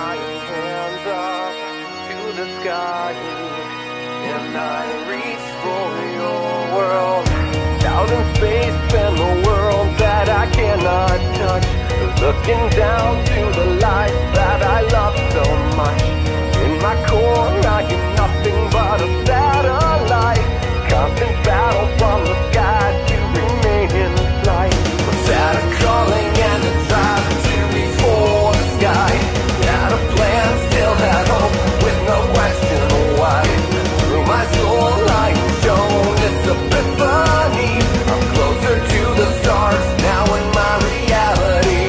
my hands up to the sky, and I reach for your world. Out in space and the world that I cannot touch, looking down to the light that I love so much. In my core I am nothing but a satellite, constant battle from the sky to remain in flight. Without a calling and a drive to reach for the sky, had a plan, still had hope, with no question why. Through my soul I am shown this epiphany. I'm closer to the stars now in my reality.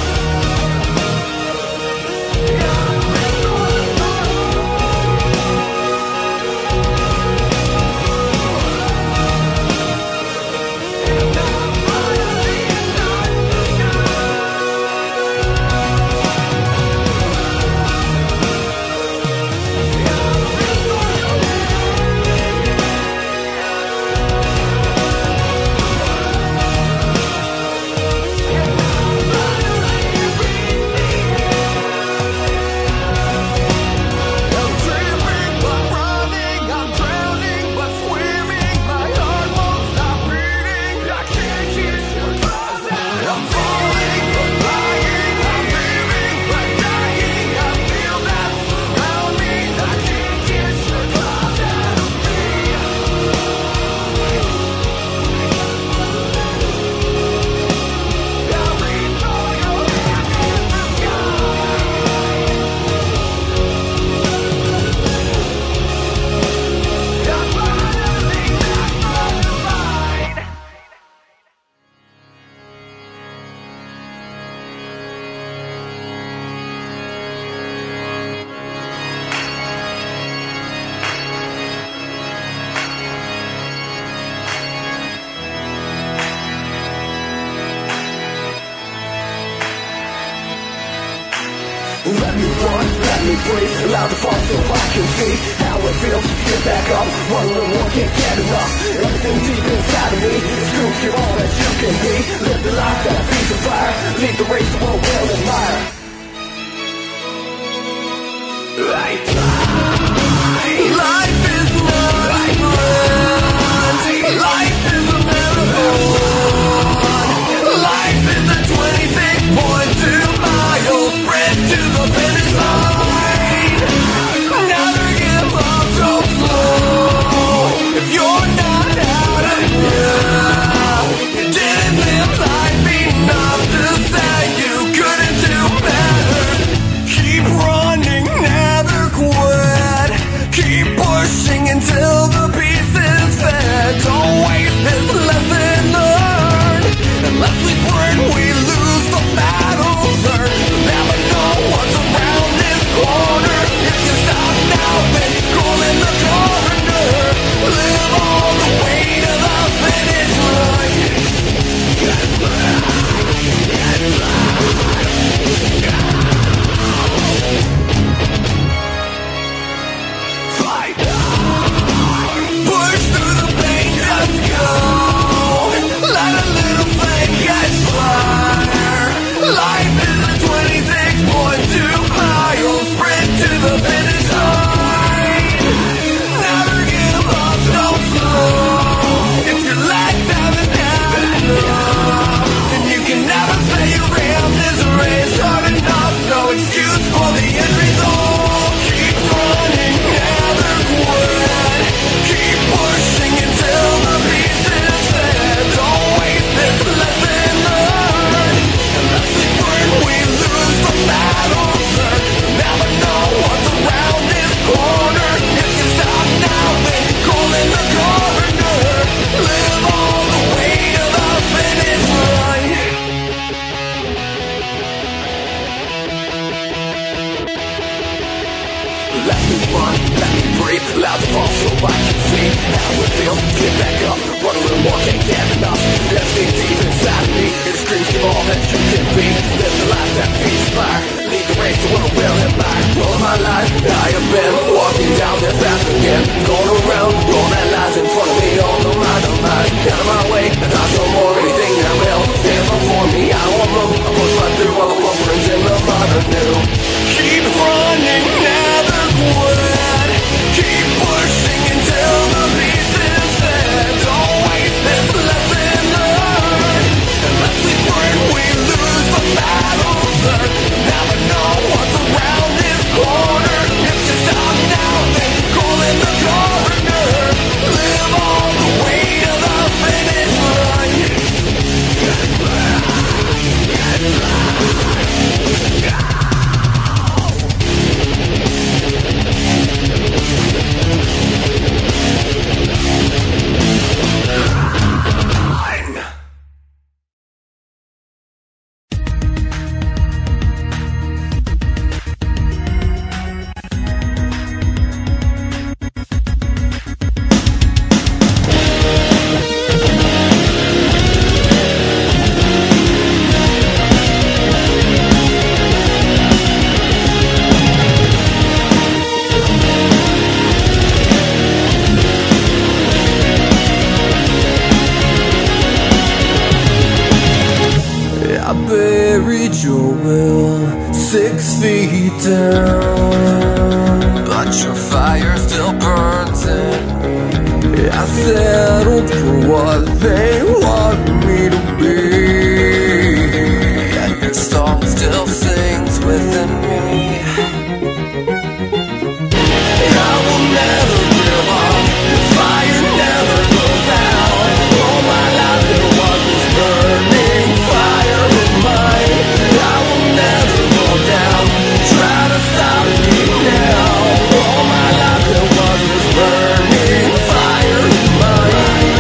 Let me run, let me breathe, allow the fall so I can see how it feels. Get back up, one little more, can't get enough. Everything deep inside of me is proof you're all that you can be. Live the life that feeds the fire, lead the race the world will admire. Life is not like mine. Life is a marathon. Life is a 26.2 miles spread to the finish line. Never give up so slow. If you're not out of now, you didn't live life enough to say you couldn't do better. Keep running, never quit. Keep pushing until the pieces fit. Don't waste this lesson learned. Unless we burn, we lose the battle. Never know what's around this corner. If you stop now, then crawl in the corner. Live all the way to the finish line. Fight. Push through the pain, just go. Let a little flame catch fire. Life is a 26.2 miles sprint to the finish line. Never give up, don't slow. If your legs haven't had enough, then you can never say you ran this race hard enough. No excuse for the end result. Keep running, never quit. Keep pushing until the pieces fit. Don't waste this lesson learned. Unless we burn, we lose the battle. Never know what's around this corner. If you stop now, then crawl in the corner. Live all the way to the finish line. Let me run, let me breathe, allow the fall so I can see how it feels. Get back up, run a little more, can't get enough. Everything deep inside of me, it screams of all that you can be. Live the life that feeds fire, lead the race to what I will admire. All my life, I have been walking down this path again. Going around, all that lies in front of me, all the mind of mine. Out of my way, and not no more, anything that will stand before me. I won't move, I push right through all the bumperings in the modern new. Keep keep running, never quit. Keep pushing until the beast is dead. Don't waste this lesson learned. Unless we burn, we lose the battle's done. Never know what's around this corner. If you stop now, then call in the coroner. Live all the way to the finish line. I buried your will 6 feet down, but your fire still burns in me. I settled for what they want me to be, and your song still sings within me. I will never give up, the fire never goes out. All my life there was this burning fire of mine. I will never go down, try to stop me now. All my life there was this burning fire of mine.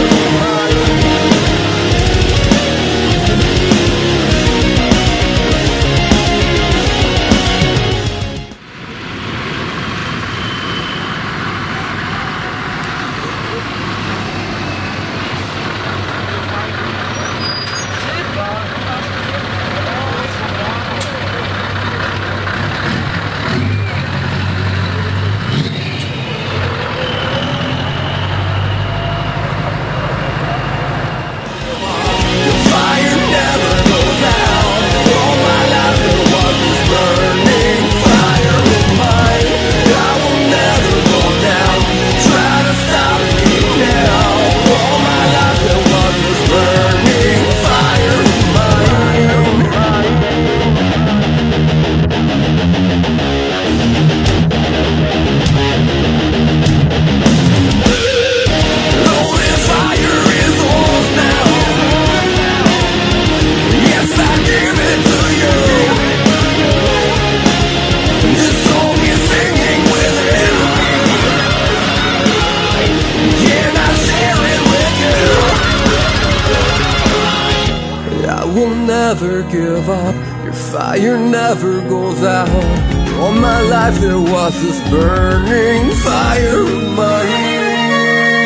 Never give up, your fire never goes out. All my life there was this burning fire of mine.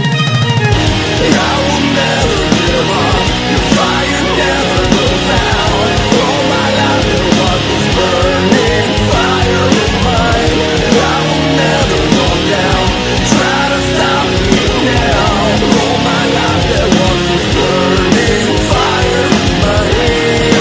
I will never give up, your fire never goes out. All my life there was this burning fire of mine. I will never go down, try to stop me now. All my life there was this burning fire of mine.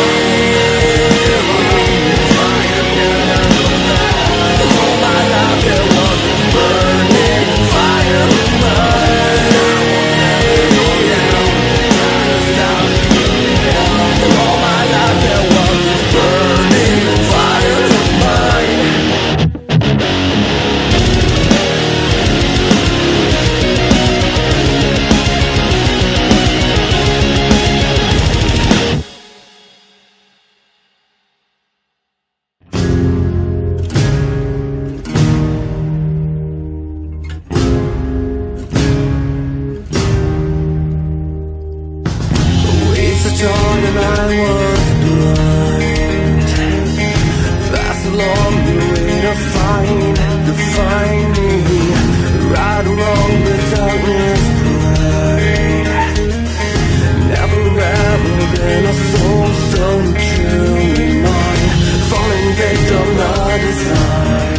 And I was blind. That's a long way to find me. Right along the darkness bright. Never ever been a soul so truly mine. Falling victim of desire.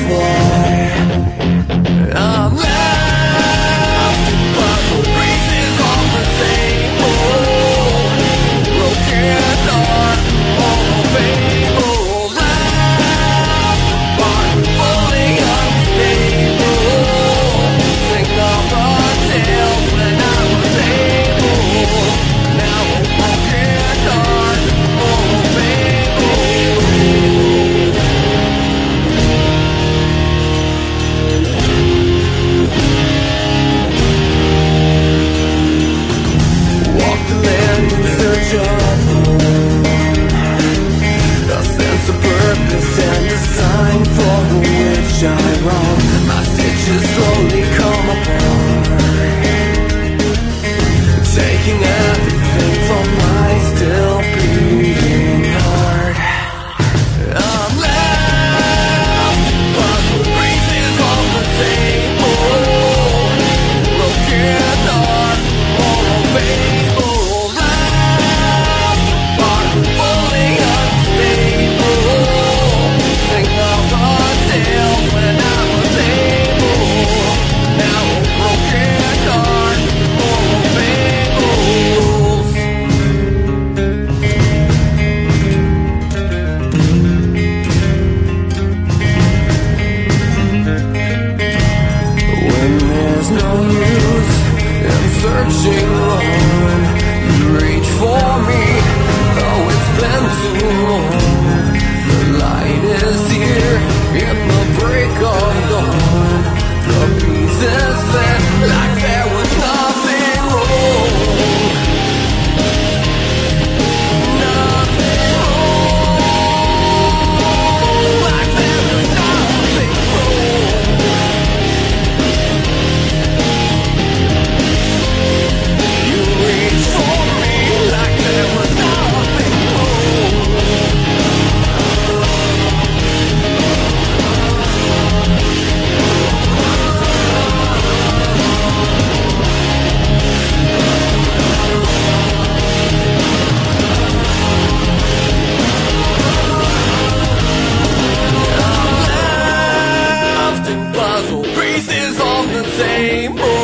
apart. I'm left in puzzle pieces on the table, broken heart, all fables left apart, fully unstable. Think of the tales when I was able. Now a broken heart, all fables. Walk the land in search of home, a sense of purpose and a sign for which I roam. My stitches slowly come apart, taking everything from my still beating heart. I'm left in puzzle pieces on the table, broken heart, all fables left apart, fully unstable. Think of the tales when I was able. Now a broken heart, all fables. When there's no use in searching alone, you reach for me. Oh, it's been too long. The light is here in the break of dawn. The pieces fit like there was nothing wrong. Nothing wrong. Like there was nothing wrong. You reach for me like there was nothing wrong. I'm left in puzzle pieces on the table,